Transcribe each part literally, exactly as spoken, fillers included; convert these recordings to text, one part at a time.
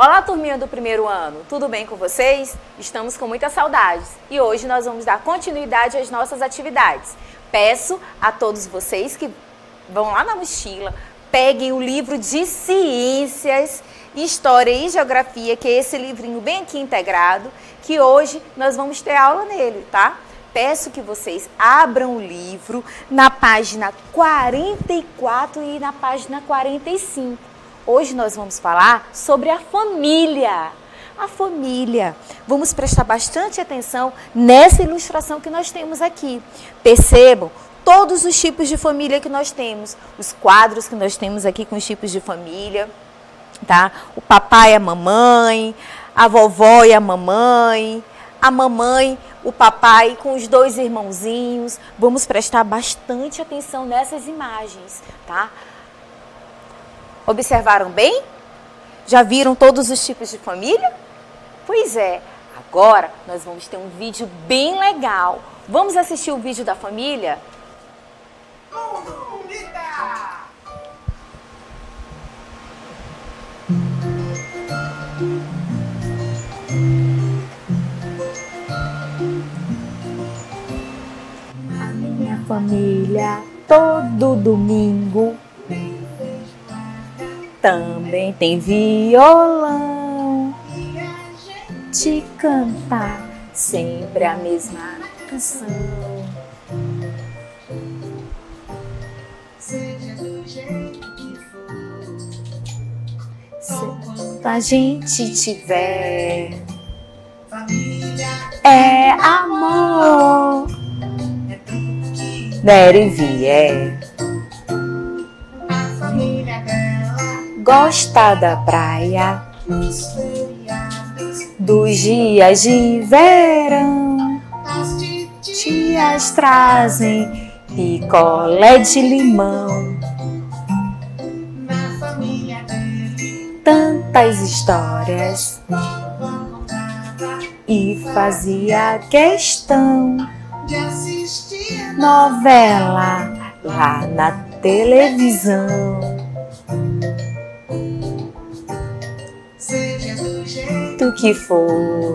Olá, turminha do primeiro ano, tudo bem com vocês? Estamos com muitas saudades e hoje nós vamos dar continuidade às nossas atividades. Peço a todos vocês que vão lá na mochila, peguem o livro de Ciências, História e Geografia, que é esse livrinho bem aqui integrado, que hoje nós vamos ter aula nele, tá? Peço que vocês abram o livro na página quarenta e quatro e na página quarenta e cinco. Hoje nós vamos falar sobre a família. A família. Vamos prestar bastante atenção nessa ilustração que nós temos aqui. Percebam todos os tipos de família que nós temos. Os quadros que nós temos aqui com os tipos de família. Tá? O papai e a mamãe, a vovó e a mamãe, a mamãe, o papai com os dois irmãozinhos. Vamos prestar bastante atenção nessas imagens, tá? Observaram bem? Já viram todos os tipos de família? Pois é, agora nós vamos ter um vídeo bem legal. Vamos assistir o vídeo da família? A minha família, todo domingo, também tem violão, te cantar sempre a mesma canção. Seja do jeito que for, se a gente tiver, família é amor, é tudo que der e vier. A família gosta da praia, dos dias de verão. As tias trazem picolé de limão. Na família dele, tantas histórias, e fazia questão de assistir novela lá na televisão. Do que for,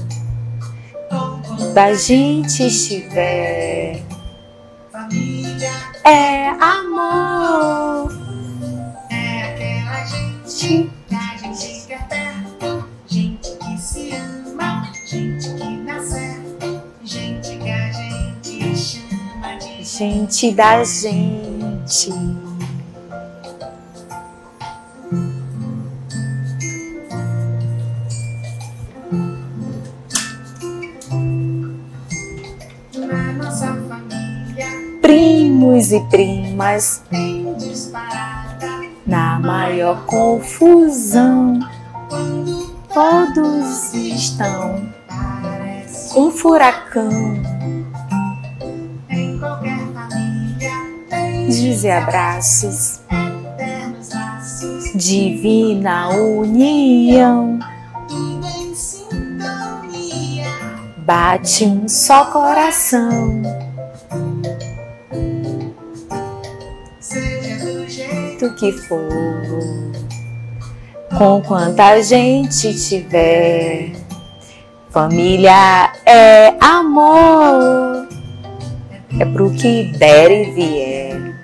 da gente estiver, família é amor, é aquela gente que a gente quer perto, gente que se ama, gente que dá certo, gente que a gente chama de gente da gente. Primos e primas, na maior confusão, todos estão um furacão. Em qualquer família, beijos e abraços, eternos laços, divina união, tudo em sintonia, bate um só coração. Que for, com quanta gente tiver, família é amor, é pro que der e vier.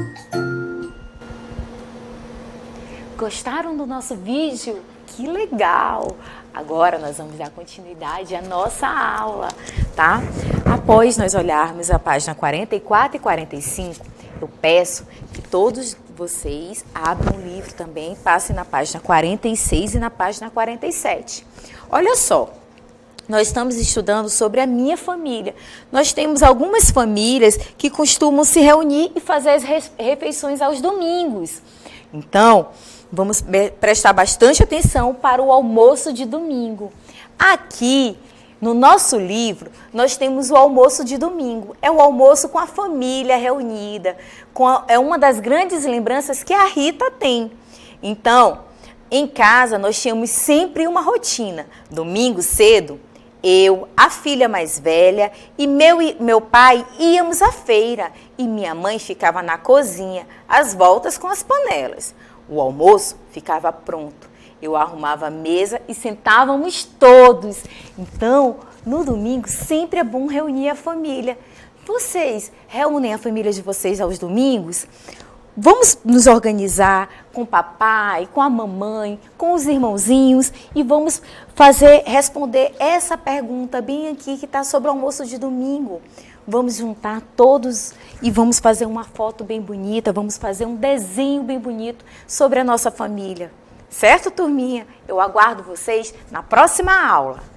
Gostaram do nosso vídeo? Que legal! Agora nós vamos dar continuidade à nossa aula, tá? Após nós olharmos a página quarenta e quatro e quarenta e cinco, eu peço que todos vocês abram o livro também, passem na página quarenta e seis e na página quarenta e sete. Olha só, nós estamos estudando sobre a minha família. Nós temos algumas famílias que costumam se reunir e fazer as refeições aos domingos. Então, vamos prestar bastante atenção para o almoço de domingo. Aqui, no nosso livro, nós temos o almoço de domingo. É o almoço com a família reunida. Com a, é uma das grandes lembranças que a Rita tem. Então, em casa, nós tínhamos sempre uma rotina. Domingo cedo, eu, a filha mais velha e meu, meu pai íamos à feira. E minha mãe ficava na cozinha, às voltas com as panelas. O almoço ficava pronto. eu arrumava a mesa e sentávamos todos. Então, no domingo, sempre é bom reunir a família. Vocês reúnem a família de vocês aos domingos? Vamos nos organizar com o papai, com a mamãe, com os irmãozinhos e vamos fazer, responder essa pergunta bem aqui que está sobre o almoço de domingo. Vamos juntar todos e vamos fazer uma foto bem bonita, vamos fazer um desenho bem bonito sobre a nossa família. Certo, turminha? Eu aguardo vocês na próxima aula.